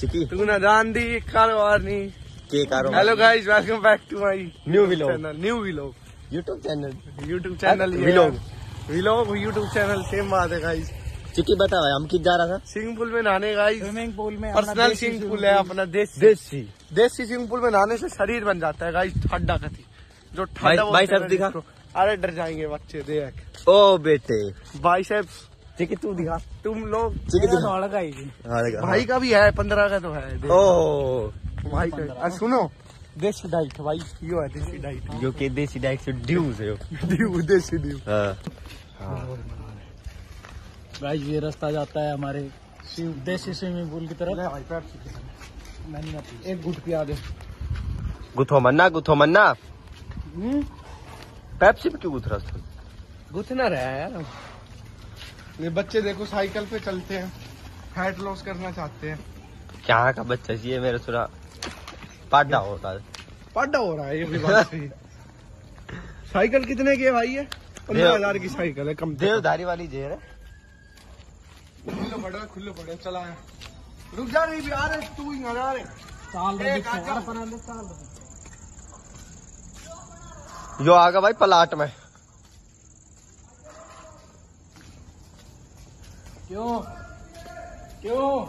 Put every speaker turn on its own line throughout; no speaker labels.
चिकी
तू ना जान दी कारोबारनी
के कारो।
Hello guys, welcome back to my
new vlog
YouTube channel
vlog
YouTube channel same बात है गाइस।
चिकी बता भाई, हम किस जा रहा था?
स्विमिंग पूल में नहाने गाइस।
स्विमिंग पूल में
पर्सनल स्विमिंग पूल है अपना
देसी।
देसी स्विमिंग पूल में नहाने से शरीर बन जाता है गाइस ठड्डा कति जो ठड्डा
बाइसेप्स दिखा।
अरे डर जाएंगे बच्चे देख।
ओ बेटे
बाइसेप्स
चिकी तू दिखा।
तुम लोग
चिकी दिखा।
भाई का भी है 15 का तो है।
ओ
भाई का सुनो, देसी डाइट भाई, यो है देसी डाइट।
जो के देसी डाइट से ड्यूज है।
देसी ड्यू।
हाँ
गाइस ये रास्ता जाता है हमारे देसी स्विमिंग पूल की तरफ। एक गुट पिया दे।
गुथो मन्ना पेप्सी में क्यों गुथ रहा?
गुथना रहा है यार। ये बच्चे देखो साइकिल पे चलते हैं, फैट लॉस करना चाहते हैं।
क्या का बच्चा चाहिए मेरे सुना पाडा होता है।
पाडा हो रहा है ये भी बात सही। साइकिल कितने की है भाई? ये 15,000 की साइकिल है कम।
देवधारी वाली जेर है।
खुल्ले पड़े चला है। रुक जा रही भी आ रहे तू ही आ रहे।
जो आगा भाई पलाट में।
क्यों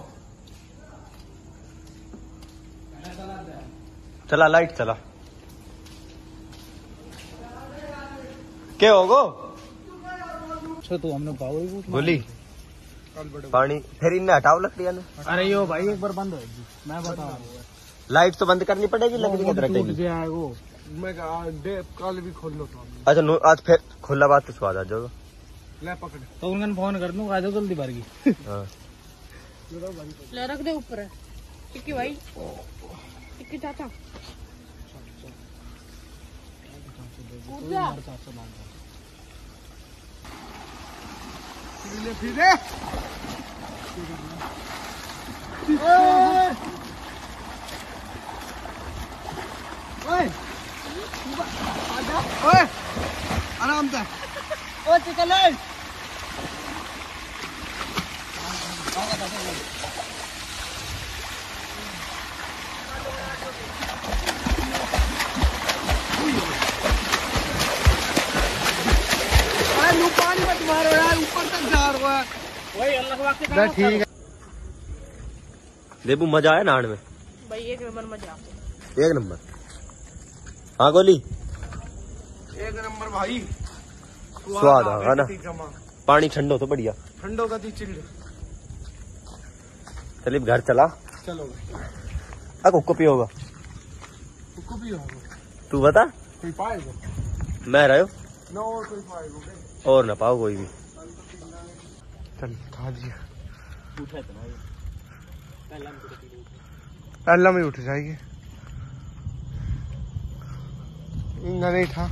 चला लाइट चला। क्या होगो?
तू हमने पावर
गोली पानी फिर इन्हें हटाओ लकड़ियां ने।
अरे यो भाई एक बार बंद होगी, मैं बता रहा हूँ।
लाइट तो बंद करनी पड़ेगी, लकड़ी की तरह
वो
मैं कल भी खोल लो तो।
अच्छा आज फिर खुला बात तो स्वाद आ जाएगा।
ले पकड़
तो उनका फोन कर दूंगा, आ जाओ जल्दी भर गई।
हाँ
ले रख दे ऊपर। टिक्की भाई, टिक्की चाचा कूद जा।
फिर दे। ओए आराम से।
ओ चिकन
पानी मत मारो यार, ऊपर तक जा रहा है।
वही अल्लाह के वास्ते
ठीक है।
देबू मजा आया नाड़ में
भाई, एक नंबर मजा।
एक नंबर। हाँ गोली
एक नंबर भाई,
स्वाद आ ना। पानी ठंडो तो बढ़िया।
ठंडो का चिल्ड।
चलिए घर चला।
चलो
अब कुक पियोगा तू बता।
कोई पाएगा
मैं रहो
ना और कोई पाएगा
और ना पाओ कोई भी।
चल खा लिया। पहला में उठ जाएगी। नहीं था।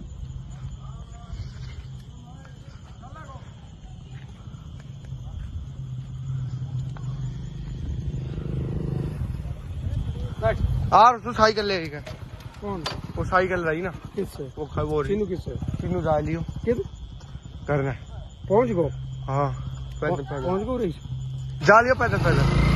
यार तू साइकिल ले गया।
कौन?
वो साइकिल रही ना।
किससे?
वो
तीनों किससे?
तीनों जा लियो
किधर
करना।
पहुंच गो?
हाँ पैदल
पहुंच गो रही।
जा लियो पैदल।